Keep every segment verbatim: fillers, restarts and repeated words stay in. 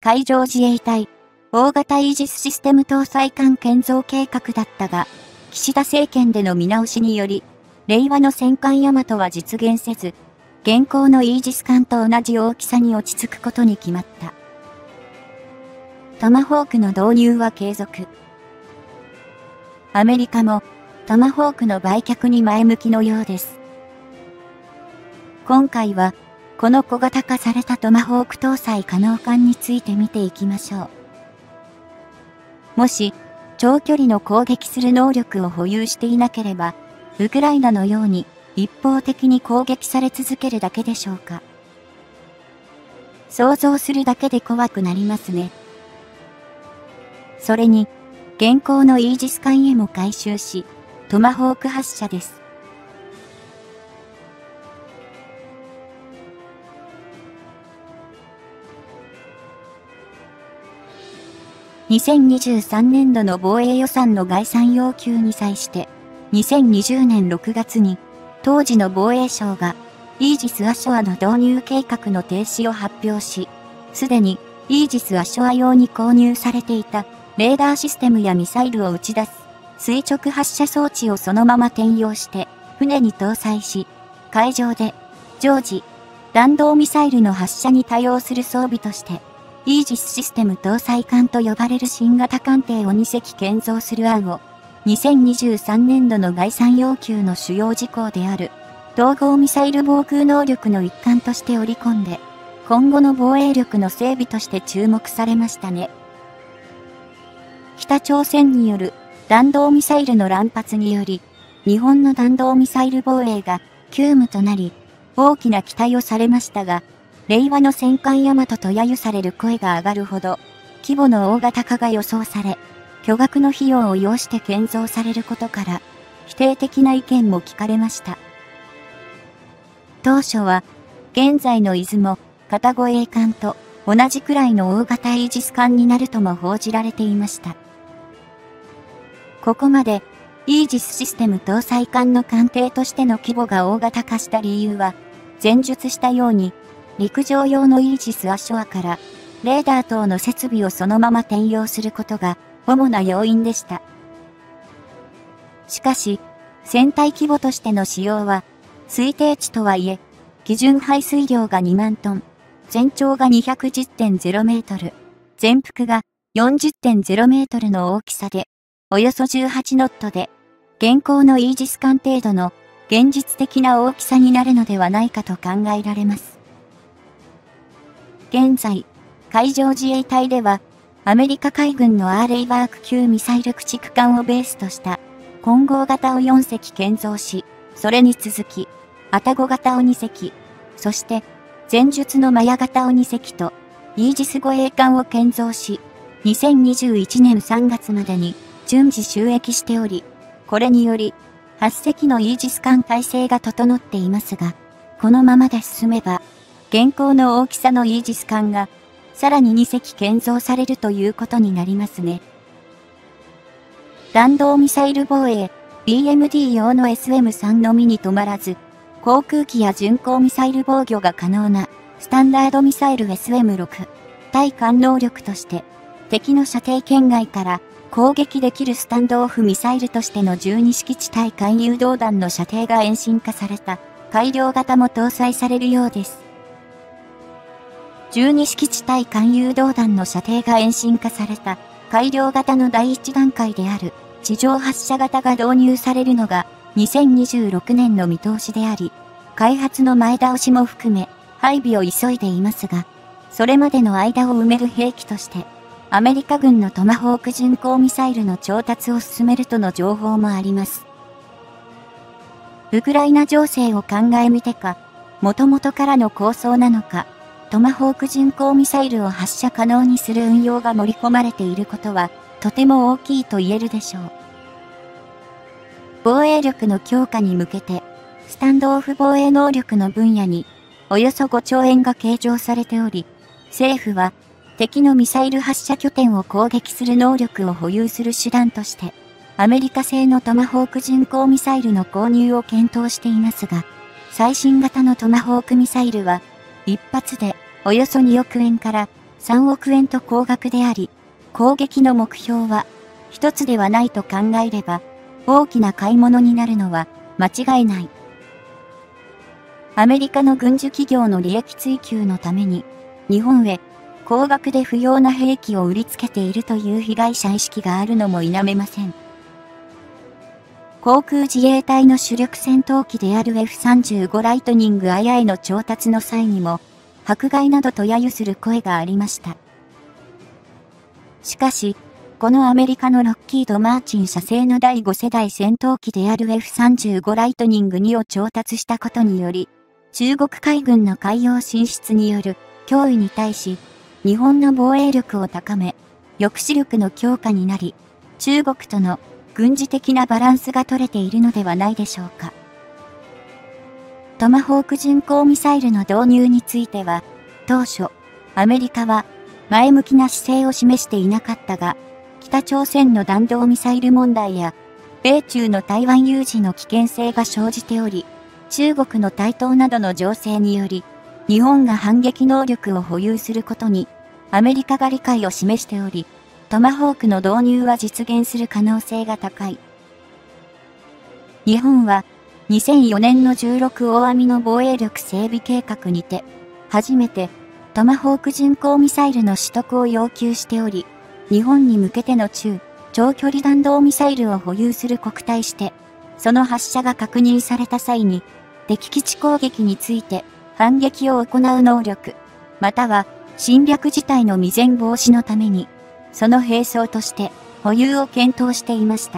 海上自衛隊、大型イージスシステム搭載艦建造計画だったが、岸田政権での見直しにより、令和の戦艦大和は実現せず、現行のイージス艦と同じ大きさに落ち着くことに決まった。トマホークの導入は継続。アメリカもトマホークの売却に前向きのようです。今回は、この小型化されたトマホーク搭載可能艦について見ていきましょう。もし、長距離の攻撃する能力を保有していなければ、ウクライナのように一方的に攻撃され続けるだけでしょうか。想像するだけで怖くなりますね。それに、現行のイージス艦へも改修し、トマホーク発射です。にせんにじゅうさんねんどの防衛予算の概算要求に際して、にせんにじゅうねんろくがつに、当時の防衛省が、イージス・アショアの導入計画の停止を発表し、すでに、イージス・アショア用に購入されていた、レーダーシステムやミサイルを打ち出す、垂直発射装置をそのまま転用して、船に搭載し、海上で、常時、弾道ミサイルの発射に対応する装備として、イージスシステム搭載艦と呼ばれる新型艦艇をにせき建造する案を、にせんにじゅうさんねんどの概算要求の主要事項である、統合ミサイル防空能力の一環として織り込んで、今後の防衛力の整備として注目されましたね。北朝鮮による弾道ミサイルの乱発により、日本の弾道ミサイル防衛が急務となり、大きな期待をされましたが、令和の戦艦大和と揶揄される声が上がるほど、規模の大型化が予想され、巨額の費用を要して建造されることから、否定的な意見も聞かれました。当初は、現在の出雲、片護衛艦と同じくらいの大型イージス艦になるとも報じられていました。ここまで、イージスシステム搭載艦の艦艇としての規模が大型化した理由は、前述したように、陸上用のイージス・アショアから、レーダー等の設備をそのまま転用することが、主な要因でした。しかし、船体規模としての使用は、推定値とはいえ、基準排水量がにまんトン、全長が にひゃくじゅってんゼロメートル、全幅が よんじゅってんゼロメートルの大きさで、およそじゅうはちノットで、現行のイージス艦程度の現実的な大きさになるのではないかと考えられます。現在、海上自衛隊では、アメリカ海軍のアーレイバーク級ミサイル駆逐艦をベースとした混合型をよんせき建造し、それに続き、愛宕型をにせき、そして前述のマヤ型をにせきと、イージス護衛艦を建造し、にせんにじゅういちねんさんがつまでに順次就役しており、これにより、はっせきのイージス艦体制が整っていますが、このままで進めば、現行の大きさのイージス艦が、さらににせき建造されるということになりますね。弾道ミサイル防衛、ビーエムディー 用の エスエムスリー のみに止まらず、航空機や巡航ミサイル防御が可能な、スタンダードミサイル エスエムシックス、対艦能力として、敵の射程圏外から攻撃できるスタンドオフミサイルとしてのじゅうにしき地対艦誘導弾の射程が遠心化された、改良型も搭載されるようです。じゅうにしき地対艦誘導弾の射程が遠心化された改良型の第一段階である地上発射型が導入されるのがにせんにじゅうろくねんの見通しであり、開発の前倒しも含め配備を急いでいますが、それまでの間を埋める兵器としてアメリカ軍のトマホーク巡航ミサイルの調達を進めるとの情報もあります。ウクライナ情勢を考えみてか、もともとからの構想なのか、トマホーク巡航ミサイルを発射可能にする運用が盛り込まれていることは、とても大きいと言えるでしょう。防衛力の強化に向けて、スタンドオフ防衛能力の分野に、およそごちょうえんが計上されており、政府は、敵のミサイル発射拠点を攻撃する能力を保有する手段として、アメリカ製のトマホーク巡航ミサイルの購入を検討していますが、最新型のトマホークミサイルは、一発で、およそにおくえんからさんおくえんと高額であり、攻撃の目標は一つではないと考えれば、大きな買い物になるのは間違いない。アメリカの軍需企業の利益追求のために、日本へ高額で不要な兵器を売りつけているという被害者意識があるのも否めません。航空自衛隊の主力戦闘機である エフさんじゅうご ライトニング アイアイ の調達の際にも、迫害などと揶揄する声がありました。しかし、このアメリカのロッキード・マーチン社製のだいご世代戦闘機である エフさんじゅうご ライトニングにを調達したことにより、中国海軍の海洋進出による脅威に対し、日本の防衛力を高め、抑止力の強化になり、中国との軍事的なバランスが取れているのではないでしょうか。トマホーク巡航ミサイルの導入については、当初、アメリカは前向きな姿勢を示していなかったが、北朝鮮の弾道ミサイル問題や、米中の台湾有事の危険性が生じており、中国の台頭などの情勢により、日本が反撃能力を保有することに、アメリカが理解を示しており、トマホークの導入は実現する可能性が高い。日本は、にせんよねんのじゅうろく大網の防衛力整備計画にて、初めてトマホーク巡航ミサイルの取得を要求しており、日本に向けての中、長距離弾道ミサイルを保有する国対して、その発射が確認された際に、敵基地攻撃について反撃を行う能力、または侵略事態の未然防止のために、その兵装として保有を検討していました。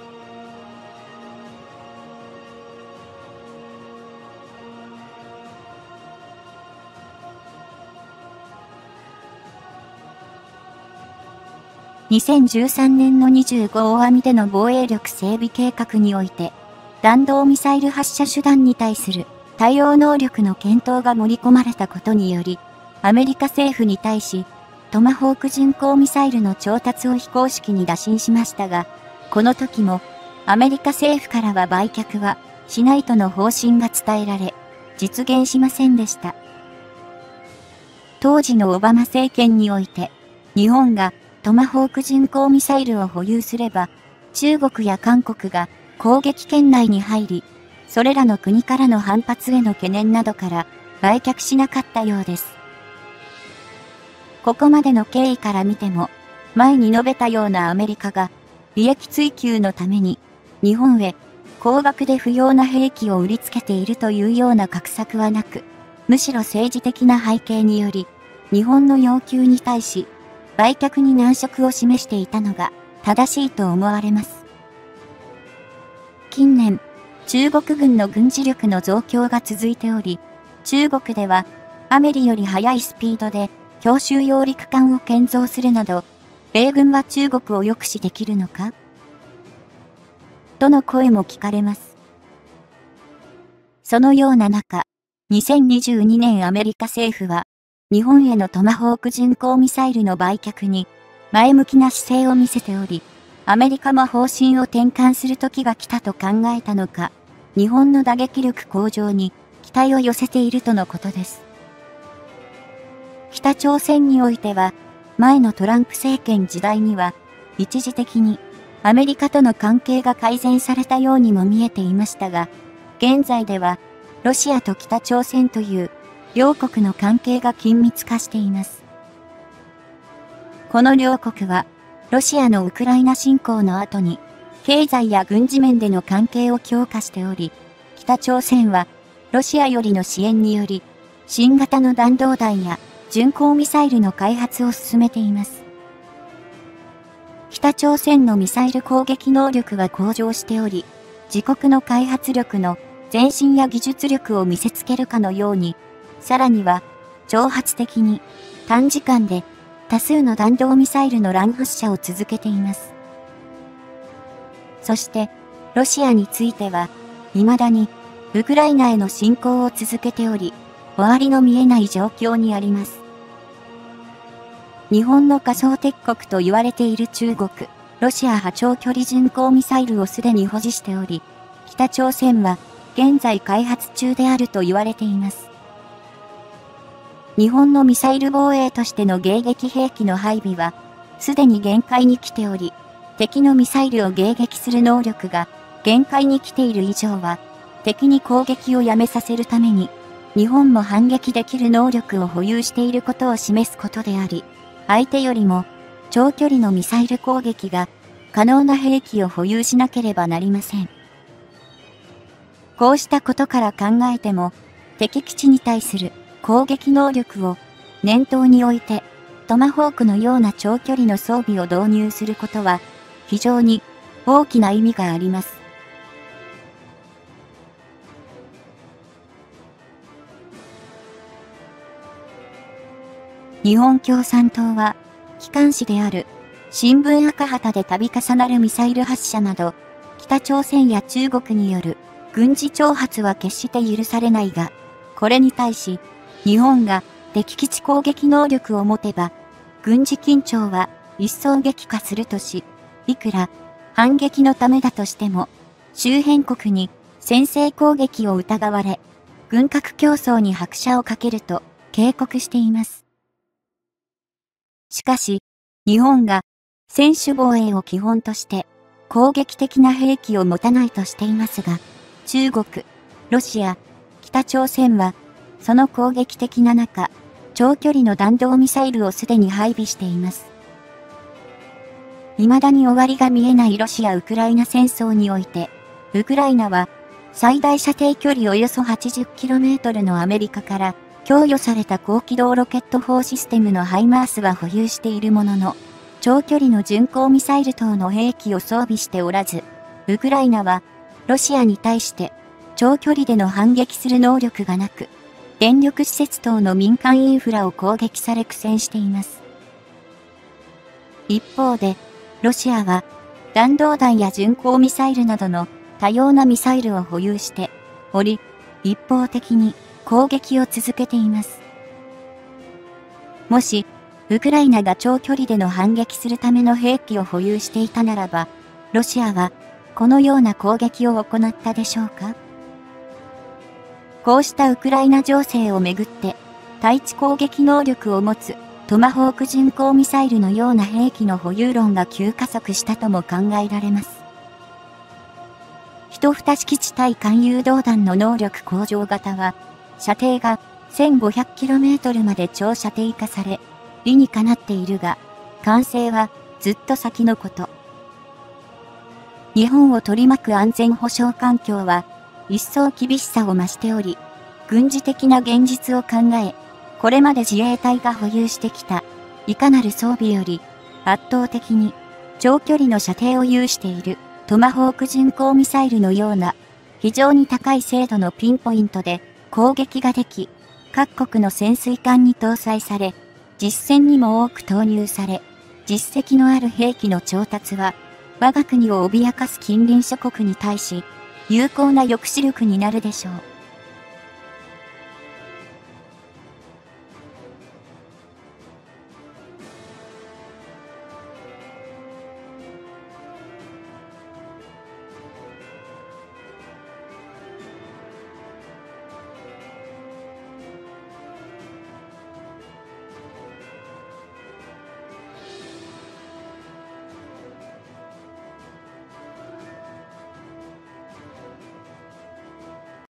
にせんじゅうさんねんのにじゅうご大網での防衛力整備計画において、弾道ミサイル発射手段に対する対応能力の検討が盛り込まれたことにより、アメリカ政府に対し、トマホーク巡航ミサイルの調達を非公式に打診しましたが、この時も、アメリカ政府からは売却はしないとの方針が伝えられ、実現しませんでした。当時のオバマ政権において、日本がトマホーク巡航ミサイルを保有すれば、中国や韓国が攻撃圏内に入り、それらの国からの反発への懸念などから売却しなかったようです。ここまでの経緯から見ても、前に述べたようなアメリカが利益追求のために日本へ高額で不要な兵器を売りつけているというような画策はなく、むしろ政治的な背景により、日本の要求に対し、売却に難色を示していたのが正しいと思われます。近年、中国軍の軍事力の増強が続いており、中国ではアメリより速いスピードで強襲揚陸艦を建造するなど、米軍は中国を抑止できるのかとの声も聞かれます。そのような中、にせんにじゅうにねんアメリカ政府は、日本へのトマホーク巡航ミサイルの売却に前向きな姿勢を見せており、アメリカも方針を転換する時が来たと考えたのか、日本の打撃力向上に期待を寄せているとのことです。北朝鮮においては、前のトランプ政権時代には、一時的にアメリカとの関係が改善されたようにも見えていましたが、現在では、ロシアと北朝鮮という両国の関係が緊密化しています。この両国は、ロシアのウクライナ侵攻の後に、経済や軍事面での関係を強化しており、北朝鮮は、ロシアよりの支援により、新型の弾道弾や巡航ミサイルの開発を進めています。北朝鮮のミサイル攻撃能力は向上しており、自国の開発力の前進や技術力を見せつけるかのように、さらには、挑発的に短時間で多数の弾道ミサイルの乱発射を続けています。そして、ロシアについては、未だに、ウクライナへの侵攻を続けており、終わりの見えない状況にあります。日本の仮想敵国と言われている中国、ロシアは長距離巡航ミサイルをすでに保持しており、北朝鮮は現在開発中であると言われています。 日本のミサイル防衛としての迎撃兵器の配備は、すでに限界に来ており、敵のミサイルを迎撃する能力が限界に来ている以上は、敵に攻撃をやめさせるために、日本も反撃できる能力を保有していることを示すことであり、相手よりも長距離のミサイル攻撃が可能な兵器を保有しなければなりません。こうしたことから考えても、敵基地に対する攻撃能力を念頭に置いて、トマホークのような長距離の装備を導入することは、非常に大きな意味があります。日本共産党は、機関紙である新聞赤旗で度重なるミサイル発射など、北朝鮮や中国による軍事挑発は決して許されないが、これに対し、日本が敵基地攻撃能力を持てば、軍事緊張は一層激化するとし、いくら反撃のためだとしても、周辺国に先制攻撃を疑われ、軍拡競争に拍車をかけると警告しています。しかし、日本が専守防衛を基本として攻撃的な兵器を持たないとしていますが、中国、ロシア、北朝鮮は、その攻撃的な中、長距離の弾道ミサイルをすでに配備しています。未だに終わりが見えないロシア・ウクライナ戦争において、ウクライナは最大射程距離およそ はちじゅっキロメートル のアメリカから供与された高機動ロケット砲システムのハイマースは保有しているものの、長距離の巡航ミサイル等の兵器を装備しておらず、ウクライナはロシアに対して長距離での反撃する能力がなく、電力施設等の民間インフラを攻撃され苦戦しています。一方で、ロシアは弾道弾や巡航ミサイルなどの多様なミサイルを保有しており、一方的に攻撃を続けています。もし、ウクライナが長距離での反撃するための兵器を保有していたならば、ロシアはこのような攻撃を行ったでしょうか？こうしたウクライナ情勢をめぐって、対地攻撃能力を持つトマホーク巡航ミサイルのような兵器の保有論が急加速したとも考えられます。一蓋式地対艦誘導弾の能力向上型は、射程が せんごひゃくキロメートル まで長射程化され、理にかなっているが、完成はずっと先のこと。日本を取り巻く安全保障環境は、一層厳しさを増しており、軍事的な現実を考え、これまで自衛隊が保有してきた、いかなる装備より、圧倒的に長距離の射程を有しているトマホーク巡航ミサイルのような、非常に高い精度のピンポイントで攻撃ができ、各国の潜水艦に搭載され、実戦にも多く投入され、実績のある兵器の調達は、我が国を脅かす近隣諸国に対し、有効な抑止力になるでしょう。